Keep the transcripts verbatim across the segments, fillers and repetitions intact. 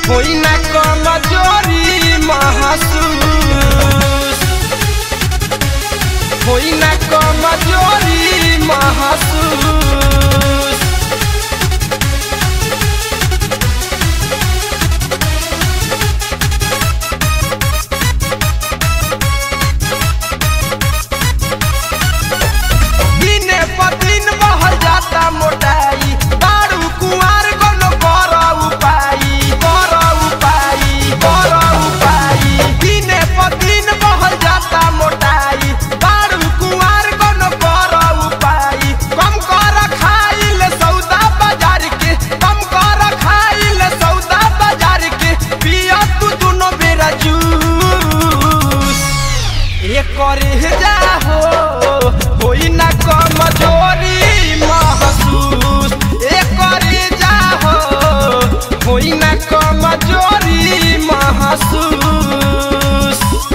होई ना कमजोरी महसूस, होई ना कमजोरी महसूस। दिने पर दिन बढ़ जाता मोटाई, दारू कुआर कोनो कर उपाय, कर उपाय, कर उपाय। दिने पर दिन बढ़ जाता मोटाई, दारू कुआर कोनो कर उपाय। कम कर खाइल सौदा बाजार के, कम कर खाइल सौदा बाजार के, पिया तू दोनों बेरा जूस। ये करे जा हो होई ना कमजोरी महसूस, ये करे जा हो होई ना कमजोरी महसूस।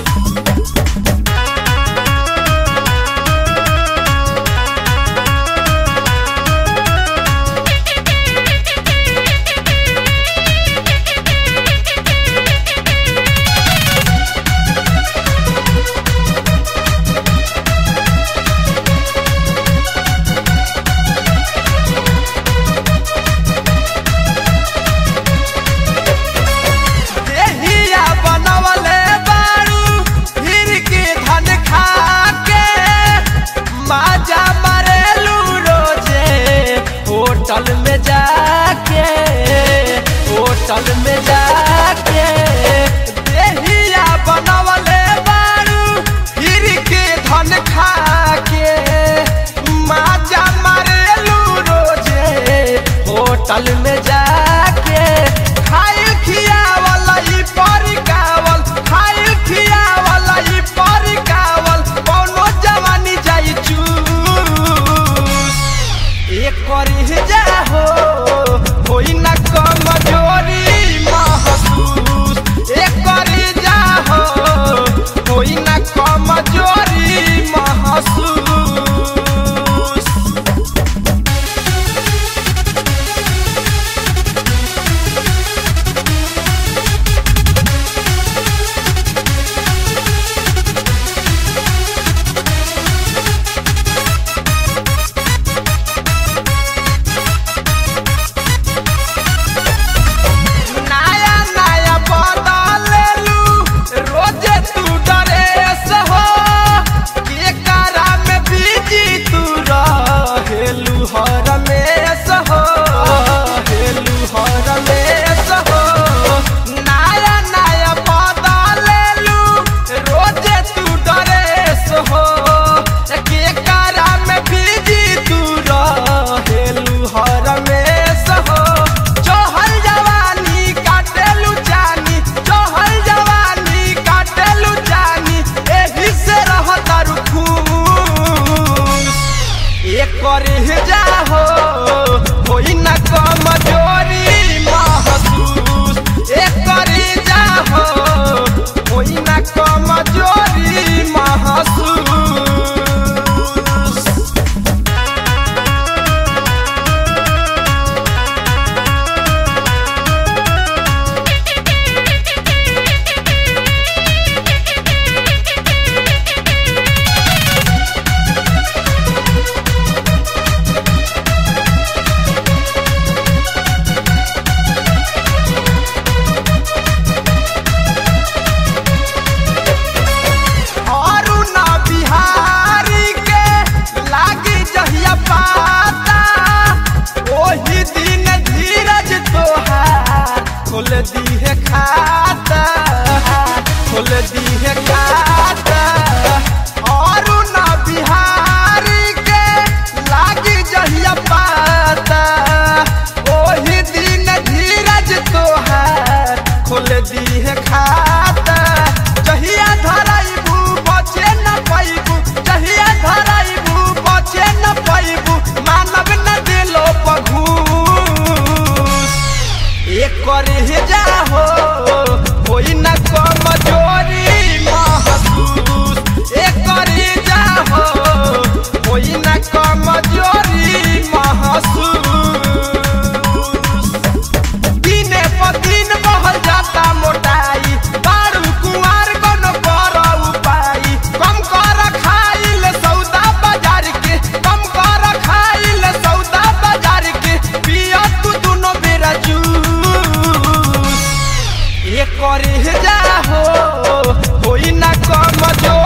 देहिया बनवले बारू फिर के धन खा के, माजा मारेलू रोजे होटल में जाके, होटल में जाके। देहिया बनवले बारू फिर के धन खा के, माजा मारेलू रोजे होटल में जाके। खाइल खियावल ई परिकावल, खाइल खियावल ई परिकावल, कौनो जवानी जाई चूस। एक करी जा हो होई ना कमजोरी महसूस, एक करी जा हो होई ना कमजोरी महसूस। नया नया बदलेलू रोजे तू ड्रेस हो, के करा में बिजी तू रहेलू हरमेश हो, हेलू हरमेश हो। नया नया बदलेलू रोजे तू ड्रेस हो, के करा में बिजी तू रहेलू हरमेश हो। चहल जवानी काटेलू जानी, चहल जवानी काटेलू जानी, एही से रहतारू खुश। एक करे जा हो होई ना कमजोरी महसूस, एक करे जा हो होई ना कमजोरी महसूस। औरू ना बिहारी के लागी जहिया पाता, ओही दिन धीरज तोहार खोल दीहे खाता, खोल दीहे खाता। औरू ना बिहारी के लागी जहिया पाता, ओही दिन धीरज तोहार खोल दीहे खाता। जहिया धराइबू बचे न पैबू, जहिया धराइबू बचे न पैबू, मानव न दिलो पघूस। एक करे जा हो होई ना कमजोरी महसूस, एक करे जा हो होई ना कमजोरी महसूस। दिने पर दिन बढ़ जा करे जा हो होई ना कम जो